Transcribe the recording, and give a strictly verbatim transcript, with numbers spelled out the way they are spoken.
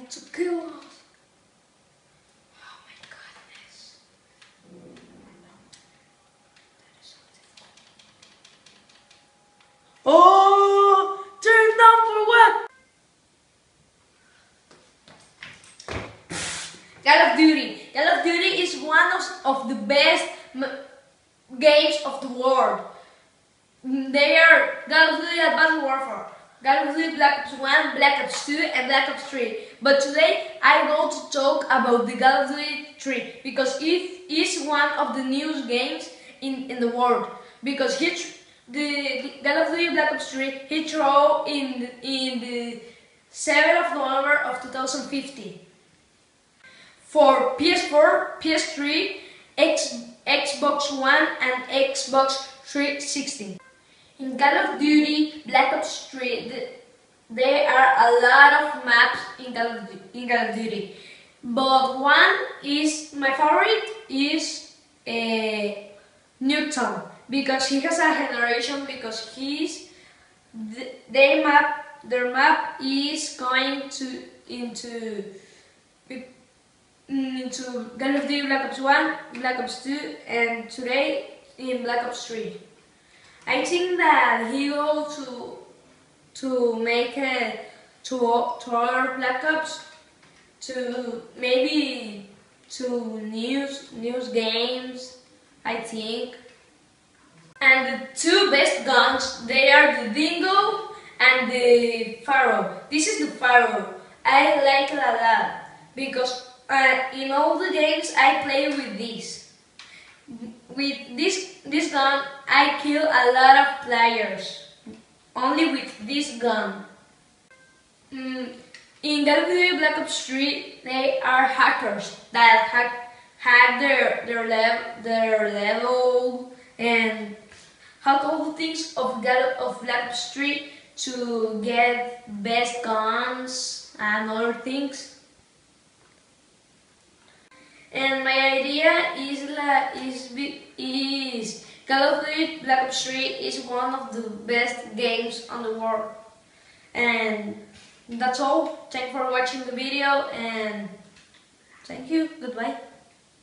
to kill us. Oh my goodness. Oh, turn down for what? Call of Duty. Call of Duty is one of, of the best m games of the world. They are Call of Duty Advanced Warfare, Call of Duty Black Ops one, Black Ops two, and Black Ops three. But today I want to talk about the Call of Duty three because it is one of the newest games in, in the world. Because he, the Call of Duty Black Ops three he threw in the, in the seventh of November of two thousand fifteen for P S four, P S three, X, Xbox One, and Xbox three sixty. In Call of Duty Black Ops three, the, there are a lot of maps in Call of, in Call of Duty, but one is, my favorite is uh, Newton, because he has a generation, because he's, the, their map, their map is going to, into, into Call of Duty Black Ops one, Black Ops two, and today in Black Ops three. I think that he will to to make a to to other Black Ops, to maybe to news news games, I think. And the two best guns, they are the Dingo and the Pharaoh. This is the Pharaoh. I like it a lot because uh, in all the games I play with this. With this this gun, I kill a lot of players. Only with this gun. Mm, in Call of Duty Black Ops three, they are hackers that hack hack their their level their level and hack all the things of Gal of Black Ops three to get best guns and other things. And my idea is la, is is Call of Duty Black Ops three is one of the best games on the world. And that's all. Thanks for watching the video and thank you. Goodbye.